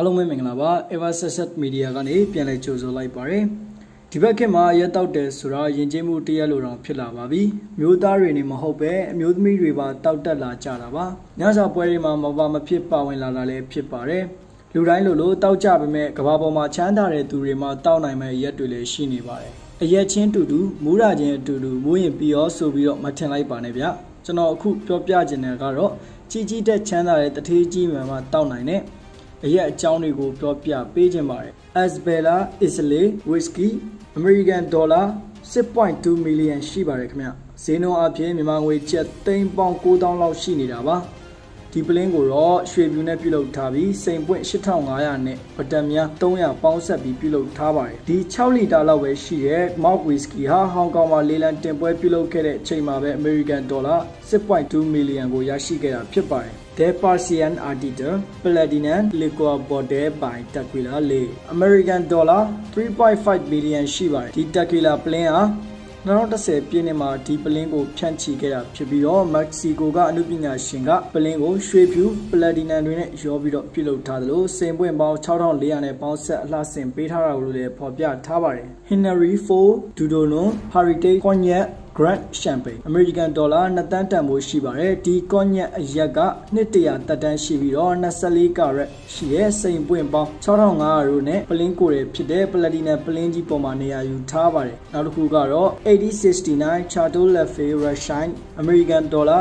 အားလုံးပဲမင်္ဂလာပါ Everset Media ကနေပြန်လည်ကြိုဆိုလိုက်ပါတယ်ဒီဘက်ကမှာရက်တောက်တယ်ဆိုတာယဉ်ကျေးမှုတရားလိုတောင်ဖြစ်လာပါပြီမျိုးသားတွေနေမဟုတ်ပဲအမျိုးသမီးတွေပါတောက်တက်လာကြတာပါညစာပွဲတွေမှာမပါမဖြစ်ပါဝင်လာတာလည်းဖြစ်ပါတယ်လူတိုင်းလိုတောက်ကြပေမဲ့ကဘာပေါ်မှာချမ်းသာတဲ့သူတွေမှာတောက်နိုင်မဲ့ရက်တွေလည်းရှိနေပါတယ်အရက်ချင်းတူတူမူးရချင်းအတူတူမိုးရင်ပြီးရောဆိုပြီးတော့မထင်လိုက်ပါနဲ့ဗျကျွန်တော်အခုပြောပြချင်တယ်ကတော့ကြီးတဲ့ချမ်းသာတဲ့တထေးကြီးမှန်မှတောက်နိုင်တဲ့အရက်အကြောင်းတွေကိုပြောပြပေးခြင်းပါတယ် Asbella Islay Whiskey American dollar 6.2 million ရှိပါတယ်ခင်ဗျဈေးနှုန်းအပြင်မြန်မာငွေကျပ်သိန်းပေါင်း9000လောက်ရှိနေတာပါဒီပလင်းကိုတော့ရွှေပြူနဲ့ပြုလုပ်ထားပြီးစိန်ပွင့်8500နဲ့ပတံများ300ပေါင်းဆက်ပြီးပြုလုပ်ထားပါတယ်ဒီ6လီတာလောက်ပဲရှိတဲ့ Malt Whiskey ဟာဟောင်ကောင်မှာလေလံတင်ပွဲပြုလုပ်ခဲ့တဲ့အချိန်မှာပဲ American dollar 6.2 million ကိုရရှိခဲ့တာဖြစ်ပါတယ် The Persian Artisan Platinum Liquor Bottle by Tequila Le American dollar 3.5 million ရှိပါတယ်ဒီ Tequila ပလင်းဟာ2010ပြည့်နှစ်မှာဒီပလင်းကိုဖြန့်ချီခဲ့တာဖြစ်ပြီးတော့မက္ကဆီကိုကအမှုပညာရှင်ကပလင်းကိုရွှေဖြူပလက်တီနမ်တွေနဲ့ရောပြီးတော့ပြုလုပ်ထားသလိုစိန်ပွင့်ပေါင်း6400နဲ့ပေါင်းဆက်အလှဆင်ပေးထားတာလို့လည်းဖော်ပြထားပါတယ် Henry Ford Dudolon Heritage Cognac Grand Champagne American dollar 2တန်းတန်ဖိုးရှိပါတယ်ဒီ Cognac အရက်ကနှစ်တရာတက်တန်းရှိပြီးတော့24 carat ရှိတဲ့စိန်ပွင့်ပေါင်း6500ရိုနဲ့ပလင်းကိုယ်ရဖြစ်တဲ့ပလက်တီနမ်ပလင်းကြီးပေါ်မှာနေရာယူထားပါတယ်နောက်တစ်ခုကတော့8069 Chateau Lafite Russian American dollar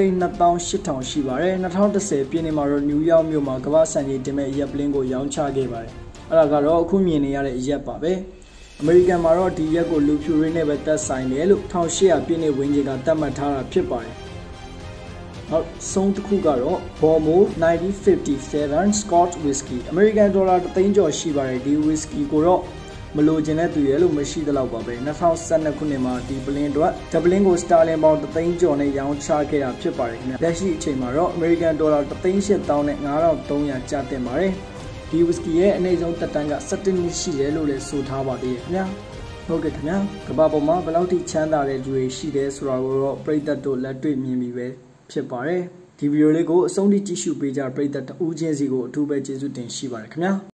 3,2800ရှိပါတယ်2010ပြည့်နှစ်မှာတော့နယူးယောက်မြို့မှာကမ္ဘာစံချိန်တင်မဲ့ရက်ပလင်းကိုရောင်းချခဲ့ပါတယ်အဲ့ဒါကတော့အခုမြင်နေရတဲ့ရက်ပါပဲအမေရိကန်မှာတော့ဒီရက်ကိုလူဖြူရင်းနဲ့ပဲတက်ဆိုင်တယ်လို့1800ပြည့်နှစ်ဝန်းကျင်ကသတ်မှတ်ထားတာဖြစ်ပါတယ်နောက်ဆုံးတစ်ခုကတော့ Bormo 1957 Scotch Whisky American dollar 3သိန်းကျော်ရှိပါတယ်ဒီ whisky ကိုတော့မလိုချင်တဲ့သူရဲ့လို့မရှိသလောက်ပါပဲ2012ခုနှစ်မှာဒီပလင်းအတွက်ဒပလင်းကိုစတာလင်ပေါင်3သိန်းကျော်နဲ့ရောင်းချခဲ့တာဖြစ်ပါတယ်ခင်ဗျလက်ရှိအချိန်မှာတော့ American dollar 3,800နဲ့9,300ကျတင်ပါတယ်ဒီ whisky ရဲ့အနေဆုံးတက်တန်းက17နှစ်ရှိတယ်လို့လည်းဆိုထားပါသေးတယ်ခင်ဗျာဟုတ်ကဲ့ခင်ဗျာကမ္ဘာပေါ်မှာဘယ်လောက်ထိချမ်းသာတဲ့လူတွေရှိတယ်ဆိုတာကိုတော့ပရိသတ်တို့လက်တွေ့မြင်ပြီးပဲဖြစ်ပါတယ်ဒီဗီဒီယိုလေးကိုအဆုံးထိကြည့်ရှုပေးကြပရိသတ်တဦးချင်းစီကိုအထူးပဲကျေးဇူးတင်ရှိပါတယ်ခင်ဗျာ